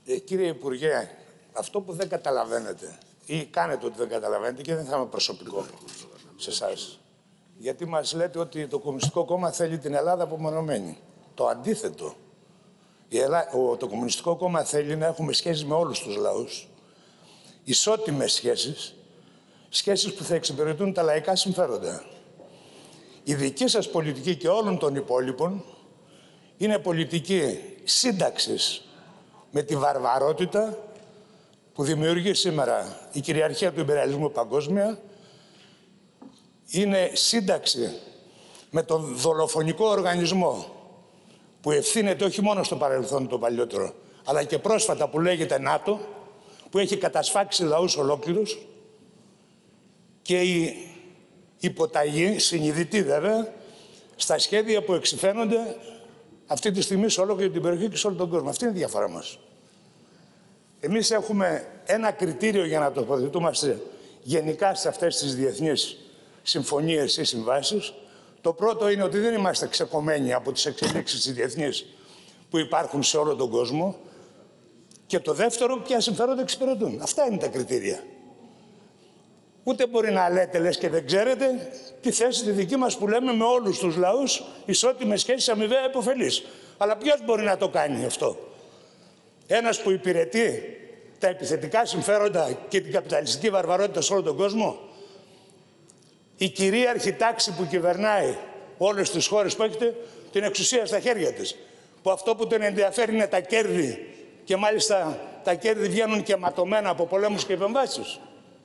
Κύριε Υπουργέ, αυτό που δεν καταλαβαίνετε ή κάνετε ότι δεν καταλαβαίνετε, και δεν θα είμαι προσωπικό σε εσάς, γιατί μας λέτε ότι το Κομμουνιστικό Κόμμα θέλει την Ελλάδα απομονωμένη. Το αντίθετο. Το Κομμουνιστικό Κόμμα θέλει να έχουμε σχέσεις με όλους τους λαούς, ισότιμες σχέσεις, σχέσεις που θα εξυπηρετούν τα λαϊκά συμφέροντα. Η δική σας πολιτική και όλων των υπόλοιπων είναι πολιτική σύνταξης με τη βαρβαρότητα που δημιουργεί σήμερα η κυριαρχία του ιμπεριαλισμού παγκόσμια, είναι σύνταξη με τον δολοφονικό οργανισμό που ευθύνεται όχι μόνο στο παρελθόν το παλιότερο, αλλά και πρόσφατα που λέγεται ΝΑΤΟ, που έχει κατασφάξει λαούς ολόκληρους, και η υποταγή, συνειδητή βέβαια, στα σχέδια που εξυφαίνονται αυτή τη στιγμή σε ολόκληρη την περιοχή και σε όλο τον κόσμο. Αυτή είναι η διαφορά μας. Εμείς έχουμε ένα κριτήριο για να τοποθετούμαστε γενικά σε αυτές τις διεθνείς συμφωνίες ή συμβάσεις. Το πρώτο είναι ότι δεν είμαστε ξεκομμένοι από τις εξελίξεις της διεθνείς που υπάρχουν σε όλο τον κόσμο. Και το δεύτερο, ποια συμφέροντα εξυπηρετούν. Αυτά είναι τα κριτήρια. Ούτε μπορεί να λέτε, λες και δεν ξέρετε, τη θέση τη δική μας που λέμε με όλους τους λαούς ισότιμες σχέσεις, αμοιβαία υποφελής. Αλλά ποιος μπορεί να το κάνει αυτό? Ένας που υπηρετεί τα επιθετικά συμφέροντα και την καπιταλιστική βαρβαρότητα σε όλο τον κόσμο? Η κυρίαρχη τάξη που κυβερνάει όλες τις χώρες που έχετε την εξουσία στα χέρια της, που αυτό που τον ενδιαφέρει είναι τα κέρδη, και μάλιστα τα κέρδη βγαίνουν και ματωμένα από πολέμους και επεμβάσεις.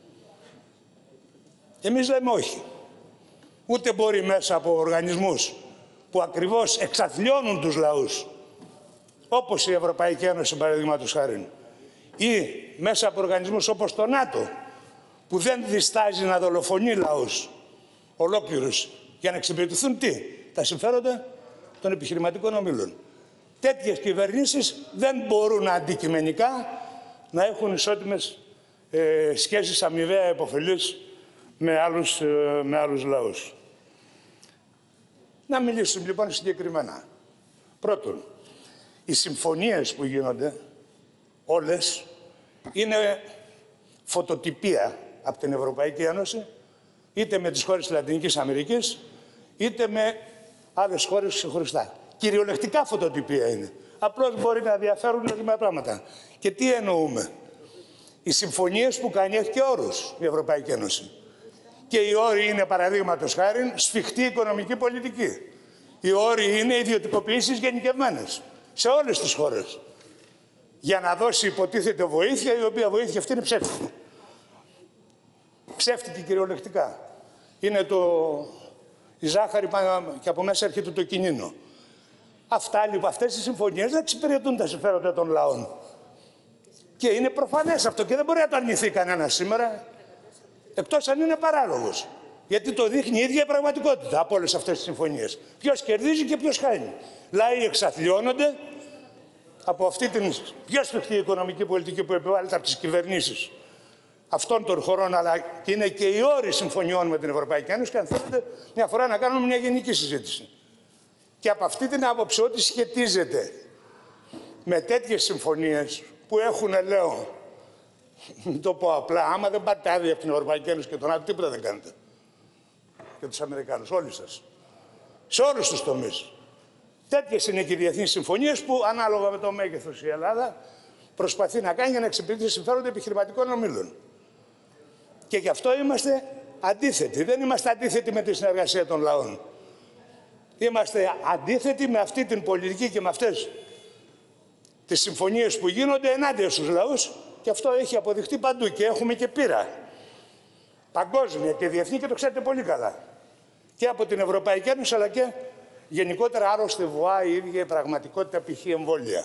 Εμείς λέμε όχι. Ούτε μπορεί μέσα από οργανισμούς που ακριβώς εξαθλιώνουν τους λαούς, όπως η Ευρωπαϊκή Ένωση παραδείγματος χάριν, ή μέσα από οργανισμούς όπως το ΝΑΤΟ, που δεν διστάζει να δολοφονεί λαούς ολόκληρους για να εξυπηρετηθούν τα συμφέροντα των επιχειρηματικών ομίλων. Τέτοιες κυβερνήσεις δεν μπορούν αντικειμενικά να έχουν ισότιμες σχέσεις αμοιβαία υποφελής με άλλους λαούς. Να μιλήσουμε λοιπόν συγκεκριμένα. Πρώτον, οι συμφωνίες που γίνονται όλες είναι φωτοτυπία από την Ευρωπαϊκή Ένωση, είτε με τις χώρες της Λατινικής Αμερικής, είτε με άλλες χώρες ξεχωριστά. Κυριολεκτικά φωτοτυπία είναι. Απλώς μπορεί να διαφέρουν ορισμένα πράγματα. Και τι εννοούμε? Οι συμφωνίες που κάνει έχει και όρους η Ευρωπαϊκή Ένωση. Και οι όροι είναι, παραδείγματος χάριν, σφιχτή οικονομική πολιτική. Οι όροι είναι ιδιωτικοποιήσεις γενικευμένες σε όλες τις χώρες. Για να δώσει υποτίθεται βοήθεια, η οποία βοήθεια αυτή είναι ψεύτικη. Ψεύτικη κυριολεκτικά. Είναι η ζάχαρη και από μέσα έρχεται το κινίνο. Αυτές οι συμφωνίες δεν εξυπηρετούν τα συμφέροντα των λαών. Και είναι προφανές αυτό και δεν μπορεί να το αρνηθεί κανένας σήμερα, εκτός αν είναι παράλογος. Γιατί το δείχνει η ίδια η πραγματικότητα από όλες αυτές τις συμφωνίες. Ποιος κερδίζει και ποιος χάνει. Λαοί εξαθλιώνονται από αυτή την πιο σφιχτή οικονομική πολιτική που επιβάλλεται από τις κυβερνήσεις αυτών των χωρών, αλλά και είναι και οι όροι συμφωνιών με την Ευρωπαϊκή Ένωση, και αν θέλετε μια φορά να κάνουμε μια γενική συζήτηση. Και από αυτή την άποψη, ό,τι σχετίζεται με τέτοιες συμφωνίες που έχουν, λέω, μην το πω απλά, άμα δεν πάτε άδεια από την Ευρωπαϊκή Ένωση και τον ΝΑΤΟ, τίποτα δεν κάνετε. Και τους Αμερικάνους, όλοι σας. Σε όλους τους τομείς. Τέτοιες είναι και οι διεθνείς συμφωνίες που, ανάλογα με το μέγεθος, η Ελλάδα προσπαθεί να κάνει για να εξυπηρετήσει συμφέροντα επιχειρηματικών ομίλων. Και γι' αυτό είμαστε αντίθετοι. Δεν είμαστε αντίθετοι με τη συνεργασία των λαών. Είμαστε αντίθετοι με αυτή την πολιτική και με αυτές τις συμφωνίες που γίνονται ενάντια στους λαούς, και αυτό έχει αποδειχτεί παντού και έχουμε και πείρα παγκόσμια και διεθνή, και το ξέρετε πολύ καλά. Και από την Ευρωπαϊκή Ένωση, αλλά και γενικότερα άρρωστη βοά η ίδια η πραγματικότητα, π.χ. εμβόλια.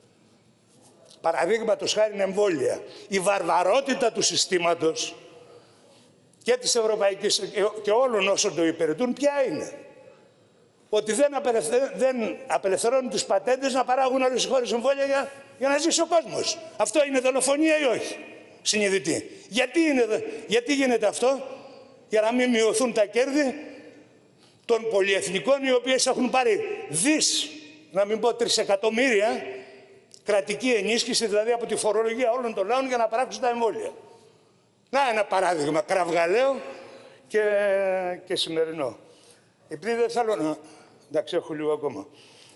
Παραδείγματος χάριν εμβόλια. Η βαρβαρότητα του συστήματος και της Ευρωπαϊκής και όλων όσων το υπηρετούν ποια είναι? Ότι δεν απελευθερώνουν τους πατέντες να παράγουν όλες οι χώρες εμβόλια για να ζήσει ο κόσμος. Αυτό είναι δολοφονία ή όχι? Συνειδητή. Γιατί γίνεται αυτό? Για να μην μειωθούν τα κέρδη των πολυεθνικών, οι οποίες έχουν πάρει να μην πω τρισεκατομμύρια, Κρατική ενίσχυση δηλαδή από τη φορολογία όλων των λαών για να παράξουν τα εμβόλια. Να ένα παράδειγμα κραυγαλαίο και σημερινό. Επειδή δεν θέλω να... Εντάξει, έχω λίγο ακόμα.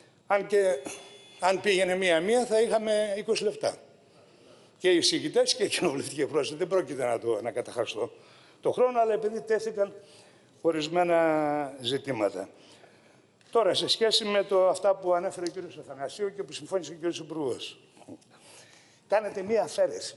Αν πήγαινε μία-μία θα είχαμε 20 λεπτά. Και οι εισηγητές και οι κοινοβουλευτικοί εκπρόσωποι. Δεν πρόκειται να καταχαστώ το χρόνο, αλλά επειδή τέθηκαν ορισμένα ζητήματα. Τώρα, σε σχέση με αυτά που ανέφερε ο κ. Αθανασίου και που συμφώνησε ο κ. Υπουργός. Κάνετε μία αφαίρεση.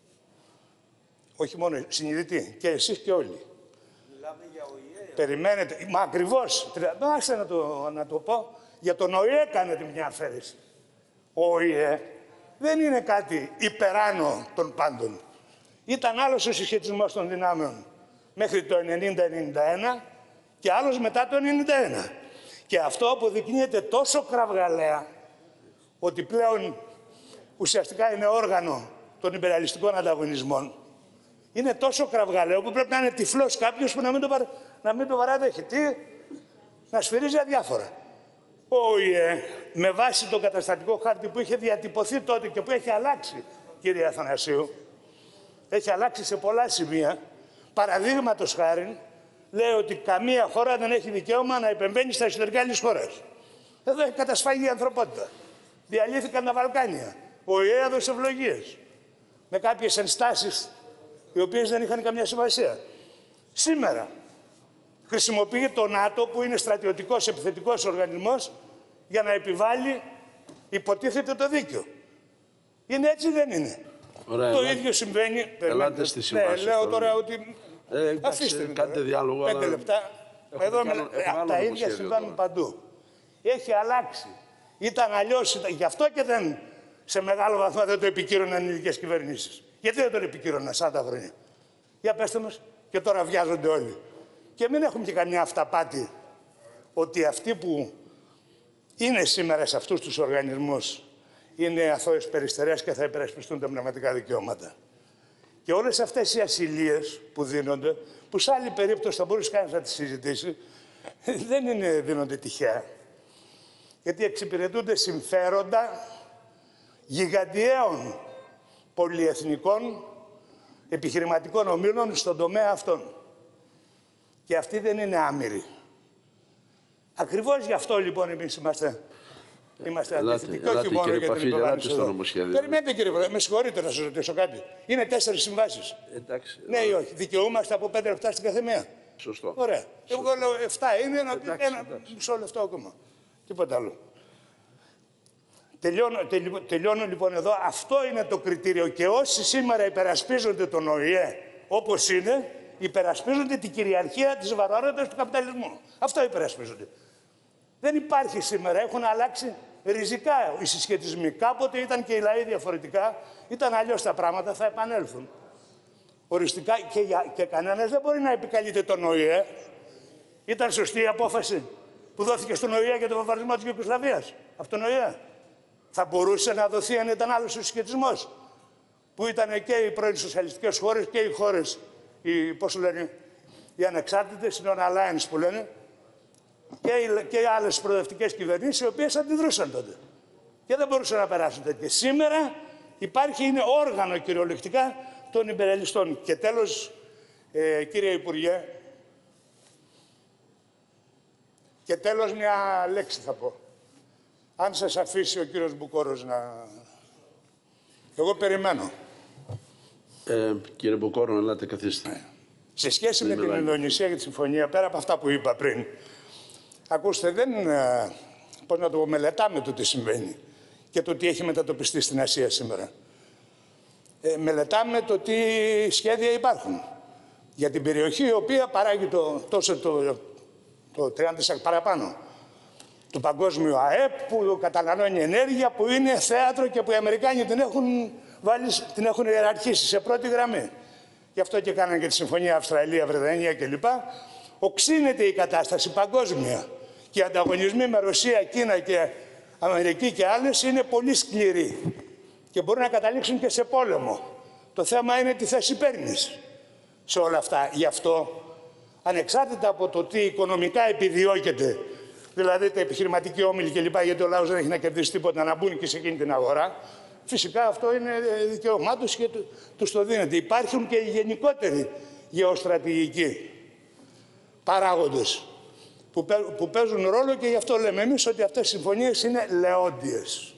Όχι μόνο συνειδητή, και εσείς και όλοι. Μιλάμε για ΟΗΕ. Περιμένετε, μα ακριβώς, άστε να το πω, για τον ΟΗΕ κάνετε μια αφαίρεση. Ο ΟΗΕ δεν είναι κάτι υπεράνω των πάντων. Ήταν άλλος ο συσχετισμός των δυνάμεων μέχρι το 90-91 και άλλος μετά το 91. Και αυτό αποδεικνύεται τόσο κραυγαλαία ότι πλέον ουσιαστικά είναι όργανο των υπεραλιστικών ανταγωνισμών. Είναι τόσο κραυγαλαίο που πρέπει να είναι τυφλός κάποιος που να μην το παραδέχει. Να σφυρίζει αδιάφορα. Ο ΟΗΕ, με βάση το καταστατικό χάρτη που είχε διατυπωθεί τότε και που έχει αλλάξει, κύριε Αθανασίου, έχει αλλάξει σε πολλά σημεία, παραδείγματος χάριν, λέει ότι καμία χώρα δεν έχει δικαίωμα να επεμβαίνει στα εσωτερικά άλλης χώρας. Εδώ έχει κατασφάγει η ανθρωπότητα. Διαλύθηκαν τα Βαλκάνια. Ο ΟΗΕ έδωσε ευλογίες. Με κάποιες ενστάσεις οι οποίες δεν είχαν καμιά σημασία. Σήμερα χρησιμοποιεί το ΝΑΤΟ, που είναι στρατιωτικός επιθετικός οργανισμός, για να επιβάλλει, υποτίθεται, το δίκαιο. Είναι έτσι ή δεν είναι? Ωραία, το ίδιο συμβαίνει... Ελάτε στη συμβάση. Ναι, λέω τώρα ότι... Αφήστε με. Κάντε διάλογο. 5 λεπτά. Εδώ τα ίδια συμβαίνουν παντού. Έχει αλλάξει. Ήταν αλλιώς. Γι' αυτό και δεν, σε μεγάλο βαθμό δεν το επικύρωναν οι ελληνικές κυβερνήσεις. Γιατί δεν τον επικύρωναν 40 χρόνια? Για πέστε μας. Και τώρα βιάζονται όλοι. Και μην έχουμε και καμιά αυταπάτη ότι αυτοί που είναι σήμερα σε αυτούς τους οργανισμούς είναι αθώες περιστερές και θα υπερασπιστούν τα πνευματικά δικαιώματα. Και όλες αυτές οι ασυλίες που δίνονται, που σε άλλη περίπτωση θα μπορούσε κανείς να τις συζητήσει, δεν δίνονται τυχαία. Γιατί εξυπηρετούνται συμφέροντα γιγαντιαίων πολυεθνικών επιχειρηματικών ομίλων στον τομέα αυτών. Και αυτοί δεν είναι άμυροι. Ακριβώς γι' αυτό λοιπόν εμείς είμαστε αντιθετικοί, όχι μόνο για την υποβάθμιση εδώ. Περιμένετε, κύριε Πρόεδρε, με συγχωρείτε να σας ρωτήσω κάτι. Είναι 4 συμβάσεις. Εντάξει. Ναι ή όχι? Δικαιούμαστε από 5 λεπτά στην καθεμία? Σωστό. Ωραία. Εγώ λέω 7 είναι, ένα μισό λεπτό ακόμα. Τίποτα άλλο. Τελειώνω λοιπόν εδώ. Αυτό είναι το κριτήριο. Και όσοι σήμερα υπερασπίζονται τον ΟΗΕ όπως είναι, υπερασπίζονται την κυριαρχία της βαρβαρότητας του καπιταλισμού. Αυτό υπερασπίζονται. Δεν υπάρχει σήμερα. Έχουν αλλάξει ριζικά οι συσχετισμοί. Κάποτε ήταν και οι λαοί διαφορετικά. Ήταν αλλιώς τα πράγματα. Θα επανέλθουν. Οριστικά και κανένας δεν μπορεί να επικαλείται τον ΟΗΕ. Ήταν σωστή η απόφαση που δόθηκε στον ΟΗΕ για τον βομβαρδισμό της Ιουγκοσλαβίας από τον ΟΗΕ? Θα μπορούσε να δοθεί αν ήταν άλλος ο συσχετισμός, που ήταν και οι πρώην σοσιαλιστικές χώρες και οι χώρες, οι ανεξάρτητες, οι non-alliance που λένε, και οι άλλες προοδευτικές κυβερνήσεις, οι οποίες αντιδρούσαν τότε. Και δεν μπορούσαν να περάσουν τέτοια. Σήμερα είναι όργανο κυριολεκτικά των υπερελιστών. Και τέλος, κύριε Υπουργέ, και τέλος μια λέξη θα πω. Αν σας αφήσει ο κύριος Μπουκόρος να... Εγώ περιμένω. Κύριε Μπουκόρο, ελάτε καθίστε. Σε σχέση με την Ινδονησία και τη συμφωνία, πέρα από αυτά που είπα πριν, ακούστε, δεν... Πώς να το πω, μελετάμε το τι συμβαίνει και το τι έχει μετατοπιστεί στην Ασία σήμερα. Μελετάμε το τι σχέδια υπάρχουν για την περιοχή, η οποία παράγει το 30% παραπάνω του παγκόσμιου ΑΕΠ, που καταναλώνει ενέργεια, που είναι θέατρο και που οι Αμερικάνοι την έχουν ιεραρχήσει σε πρώτη γραμμή. Γι' αυτό και κάνανε και τη συμφωνία Αυστραλία, Βρετανία κλπ. Οξύνεται η κατάσταση παγκόσμια και οι ανταγωνισμοί με Ρωσία, Κίνα και Αμερική και άλλες είναι πολύ σκληροί και μπορούν να καταλήξουν και σε πόλεμο. Το θέμα είναι τι θέση παίρνεις σε όλα αυτά. Γι' αυτό, ανεξάρτητα από το τι οικονομικά επιδιώκεται, δηλαδή τα επιχειρηματική όμιλη κλπ., γιατί ο λαός δεν έχει να κερδίσει τίποτα, να μπουν και σε εκείνη την αγορά, φυσικά αυτό είναι δικαίωμά τους και τους το δίνεται. Υπάρχουν και οι γενικότεροι γεωστρατηγικοί παράγοντες που παίζουν ρόλο και γι' αυτό λέμε εμείς ότι αυτές οι συμφωνίες είναι λεόντιες.